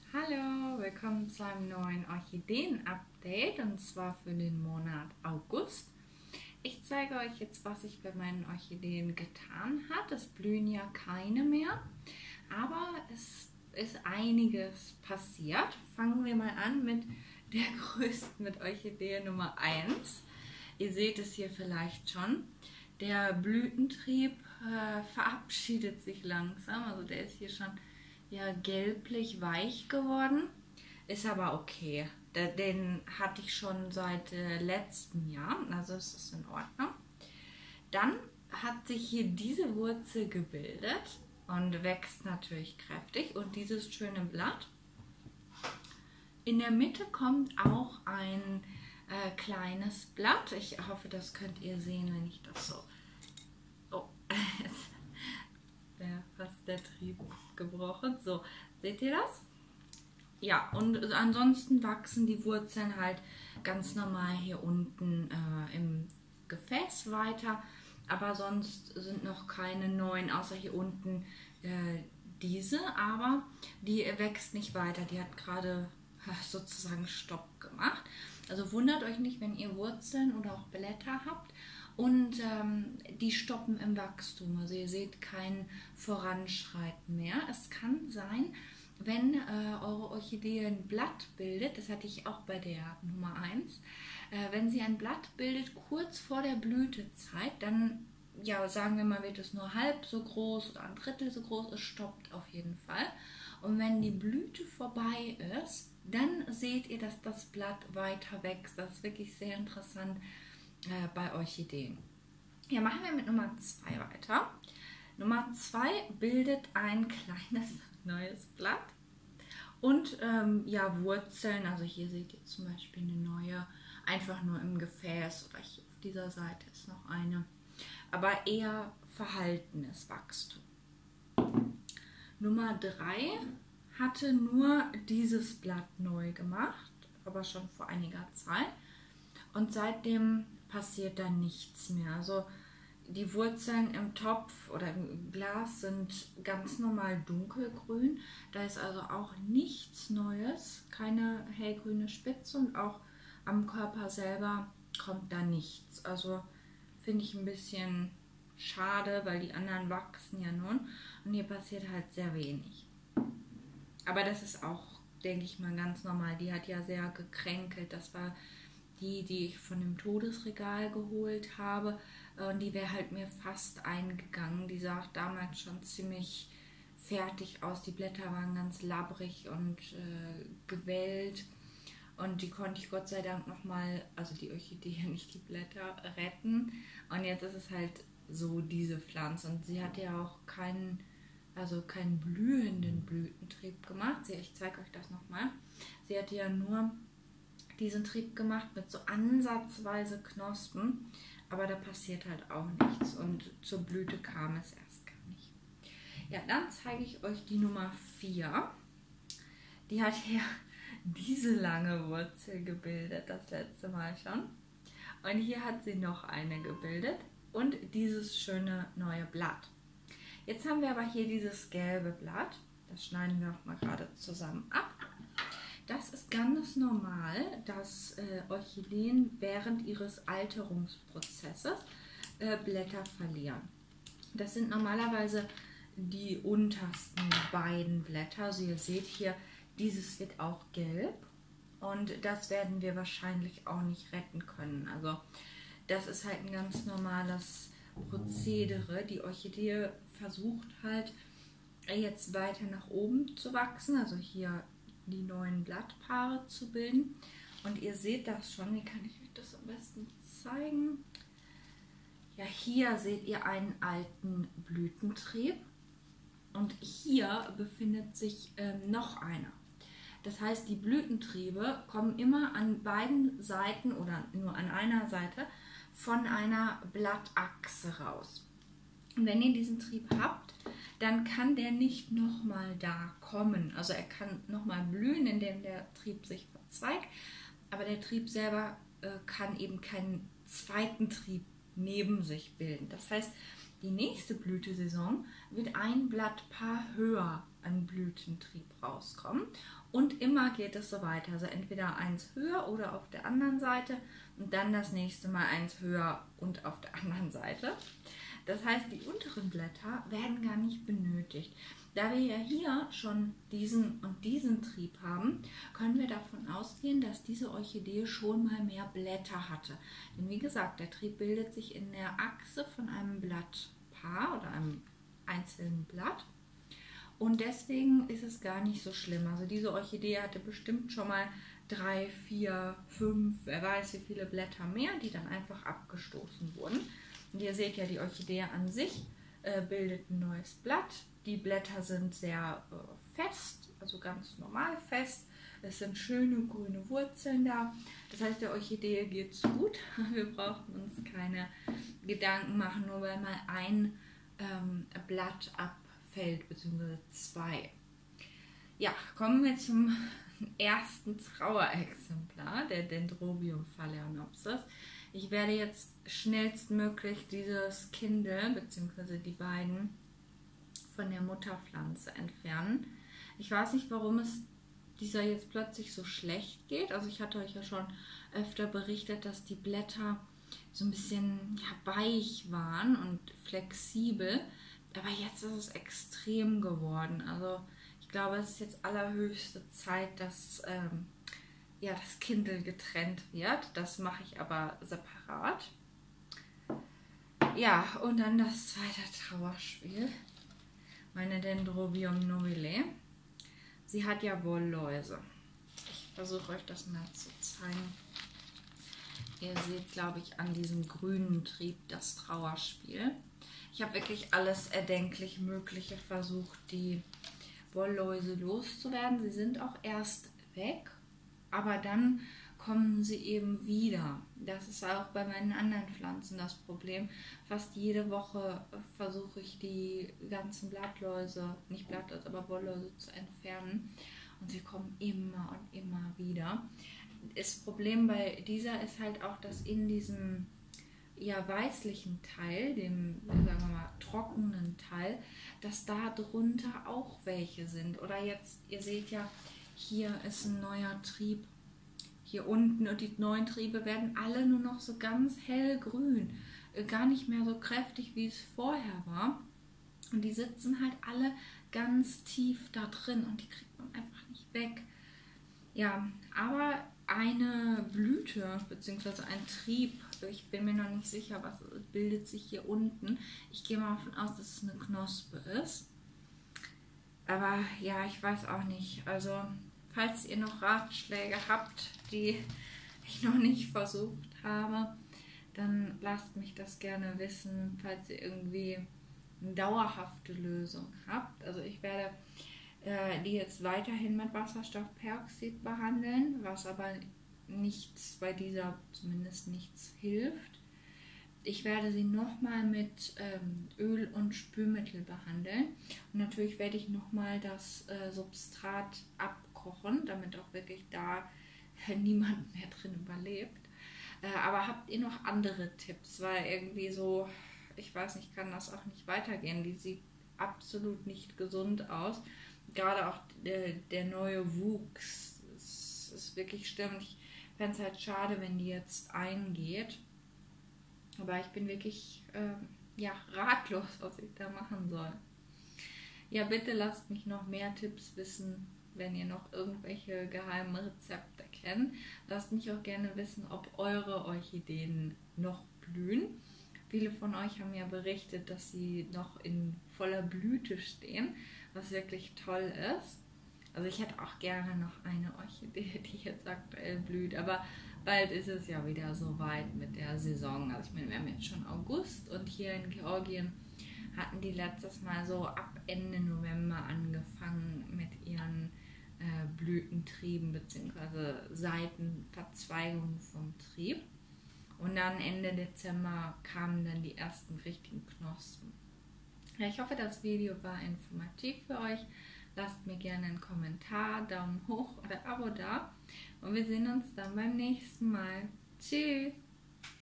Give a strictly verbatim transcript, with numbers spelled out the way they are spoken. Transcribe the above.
Hallo, willkommen zu einem neuen Orchideen-Update und zwar für den Monat August. Ich zeige euch jetzt, was sich bei meinen Orchideen getan hat. Es blühen ja keine mehr, aber es ist einiges passiert. Fangen wir mal an mit der größten, mit Orchidee Nummer eins. Ihr seht es hier vielleicht schon. Der Blütentrieb äh, verabschiedet sich langsam, also der ist hier schon ja gelblich weich geworden, ist aber okay. Den hatte ich schon seit äh, letztem Jahr, also es ist in Ordnung. Dann hat sich hier diese Wurzel gebildet und wächst natürlich kräftig und dieses schöne Blatt. In der Mitte kommt auch ein äh, kleines Blatt. Ich hoffe, das könnt ihr sehen, wenn ich das so... Oh, jetzt wäre fast der Trieb gebrochen. So, seht ihr das? Ja, und ansonsten wachsen die Wurzeln halt ganz normal hier unten äh, im Gefäß weiter. Aber sonst sind noch keine neuen, außer hier unten äh, diese. Aber die wächst nicht weiter. Die hat gerade sozusagen Stopp gemacht. Also wundert euch nicht, wenn ihr Wurzeln oder auch Blätter habt und ähm, die stoppen im Wachstum. Also ihr seht kein Voranschreiten mehr. Es kann sein, wenn äh, eure Orchidee ein Blatt bildet, das hatte ich auch bei der Nummer eins, äh, wenn sie ein Blatt bildet kurz vor der Blütezeit, dann, ja, sagen wir mal, wird es nur halb so groß oder ein Drittel so groß, es stoppt auf jeden Fall. Und wenn die Blüte vorbei ist, dann seht ihr, dass das Blatt weiter wächst. Das ist wirklich sehr interessant äh, bei Orchideen. Ja, machen wir mit Nummer zwei weiter. Nummer zwei bildet ein kleines neues Blatt und ähm, ja, Wurzeln. Also hier seht ihr zum Beispiel eine neue, einfach nur im Gefäß, oder hier auf dieser Seite ist noch eine, aber eher verhaltenes Wachstum. Nummer drei hatte nur dieses Blatt neu gemacht, aber schon vor einiger Zeit. Und seitdem passiert da nichts mehr. Also die Wurzeln im Topf oder im Glas sind ganz normal dunkelgrün. Da ist also auch nichts Neues, keine hellgrüne Spitze und auch am Körper selber kommt da nichts. Also finde ich ein bisschen schade, weil die anderen wachsen ja nun und hier passiert halt sehr wenig. Aber das ist auch, denke ich mal, ganz normal. Die hat ja sehr gekränkelt. Das war die, die ich von dem Todesregal geholt habe. Und die wäre halt mir fast eingegangen. Die sah damals schon ziemlich fertig aus. Die Blätter waren ganz labbrig und äh, gewellt. Und die konnte ich Gott sei Dank nochmal, also die Orchidee, nicht die Blätter, retten. Und jetzt ist es halt so diese Pflanze. Und sie hat ja auch keinen... also keinen blühenden Blütentrieb gemacht. Ich zeige euch das nochmal. Sie hatte ja nur diesen Trieb gemacht mit so ansatzweise Knospen, aber da passiert halt auch nichts und zur Blüte kam es erst gar nicht. Ja, dann zeige ich euch die Nummer vier. Die hat hier diese lange Wurzel gebildet, das letzte Mal schon. Und hier hat sie noch eine gebildet und dieses schöne neue Blatt. Jetzt haben wir aber hier dieses gelbe Blatt. Das schneiden wir auch mal gerade zusammen ab. Das ist ganz normal, dass äh, Orchideen während ihres Alterungsprozesses äh, Blätter verlieren. Das sind normalerweise die untersten beiden Blätter. Also ihr seht hier, dieses wird auch gelb und das werden wir wahrscheinlich auch nicht retten können. Also das ist halt ein ganz normales Prozedere. Die Orchidee versucht halt jetzt weiter nach oben zu wachsen, also hier die neuen Blattpaare zu bilden. Und ihr seht das schon, wie kann ich euch das am besten zeigen? Ja, hier seht ihr einen alten Blütentrieb und hier befindet sich ähm, noch einer. Das heißt, die Blütentriebe kommen immer an beiden Seiten oder nur an einer Seite von einer Blattachse raus. Und wenn ihr diesen Trieb habt, dann kann der nicht nochmal da kommen. Also er kann nochmal blühen, indem der Trieb sich verzweigt, aber der Trieb selber äh, kann eben keinen zweiten Trieb neben sich bilden. Das heißt, die nächste Blütesaison wird ein Blattpaar höher ein Blütentrieb rauskommen. Und immer geht es so weiter, also entweder eins höher oder auf der anderen Seite und dann das nächste Mal eins höher und auf der anderen Seite. Das heißt, die unteren Blätter werden gar nicht benötigt. Da wir ja hier schon diesen und diesen Trieb haben, können wir davon ausgehen, dass diese Orchidee schon mal mehr Blätter hatte. Denn wie gesagt, der Trieb bildet sich in der Achse von einem Blattpaar oder einem einzelnen Blatt. Und deswegen ist es gar nicht so schlimm. Also diese Orchidee hatte bestimmt schon mal drei, vier, fünf, wer weiß wie viele Blätter mehr, die dann einfach abgestoßen wurden. Und ihr seht ja, die Orchidee an sich äh, bildet ein neues Blatt. Die Blätter sind sehr äh, fest, also ganz normal fest. Es sind schöne grüne Wurzeln da. Das heißt, der Orchidee geht es gut. Wir brauchen uns keine Gedanken machen, nur weil mal ein ähm, Blatt abfällt, beziehungsweise zwei. Ja, kommen wir zum ersten Trauerexemplar, der Dendrobium phalaenopsis. Ich werde jetzt schnellstmöglich dieses Kindel, beziehungsweise die beiden, von der Mutterpflanze entfernen. Ich weiß nicht, warum es dieser jetzt plötzlich so schlecht geht. Also ich hatte euch ja schon öfter berichtet, dass die Blätter so ein bisschen ja, weich waren und flexibel. Aber jetzt ist es extrem geworden. Also ich glaube, es ist jetzt allerhöchste Zeit, dass ähm, ja, das Kindel getrennt wird. Das mache ich aber separat. Ja, und dann das zweite Trauerspiel. Meine Dendrobium nobile. Sie hat ja Wollläuse. Ich versuche euch das mal zu zeigen. Ihr seht, glaube ich, an diesem grünen Trieb das Trauerspiel. Ich habe wirklich alles erdenklich Mögliche versucht, die Wollläuse loszuwerden. Sie sind auch erst weg, aber dann kommen sie eben wieder. Das ist auch bei meinen anderen Pflanzen das Problem. Fast jede Woche versuche ich die ganzen Blattläuse, nicht Blattläuse, aber Wollläuse zu entfernen. Und sie kommen immer und immer wieder. Das Problem bei dieser ist halt auch, dass in diesem ja, weißlichen Teil, dem, sagen wir mal, trockenen Teil, dass da drunter auch welche sind. Oder jetzt, ihr seht ja, hier ist ein neuer Trieb. Hier unten und die neuen Triebe werden alle nur noch so ganz hellgrün. Gar nicht mehr so kräftig, wie es vorher war. Und die sitzen halt alle ganz tief da drin und die kriegt man einfach nicht weg. Ja, aber eine Blüte bzw. ein Trieb, ich bin mir noch nicht sicher, was bildet sich hier unten. Ich gehe mal davon aus, dass es eine Knospe ist. Aber ja, ich weiß auch nicht. Also falls ihr noch Ratschläge habt, die ich noch nicht versucht habe, dann lasst mich das gerne wissen, falls ihr irgendwie eine dauerhafte Lösung habt. Also ich werde äh, die jetzt weiterhin mit Wasserstoffperoxid behandeln, was aber nichts bei dieser, zumindest nichts hilft. Ich werde sie nochmal mit ähm, Öl und Spülmittel behandeln. Und natürlich werde ich nochmal das äh, Substrat abkochen, damit auch wirklich da äh, niemand mehr drin überlebt. Äh, aber habt ihr noch andere Tipps? Weil irgendwie so, ich weiß nicht, kann das auch nicht weitergehen. Die sieht absolut nicht gesund aus. Gerade auch der, der neue Wuchs. Es ist wirklich schlimm. Ich fände es halt schade, wenn die jetzt eingeht. Aber ich bin wirklich äh, ja, ratlos, was ich da machen soll. Ja, bitte lasst mich noch mehr Tipps wissen, wenn ihr noch irgendwelche geheimen Rezepte kennt. Lasst mich auch gerne wissen, ob eure Orchideen noch blühen. Viele von euch haben ja berichtet, dass sie noch in voller Blüte stehen, was wirklich toll ist. Also ich hätte auch gerne noch eine Orchidee, die jetzt aktuell blüht, aber bald ist es ja wieder so weit mit der Saison. Also ich meine, wir haben jetzt schon August und hier in Georgien hatten die letztes Mal so ab Ende November angefangen mit ihren äh, Blütentrieben bzw. Seitenverzweigungen vom Trieb. Und dann Ende Dezember kamen dann die ersten richtigen Knospen. Ja, ich hoffe, das Video war informativ für euch. Lasst mir gerne einen Kommentar, Daumen hoch oder Abo da. Und wir sehen uns dann beim nächsten Mal. Tschüss!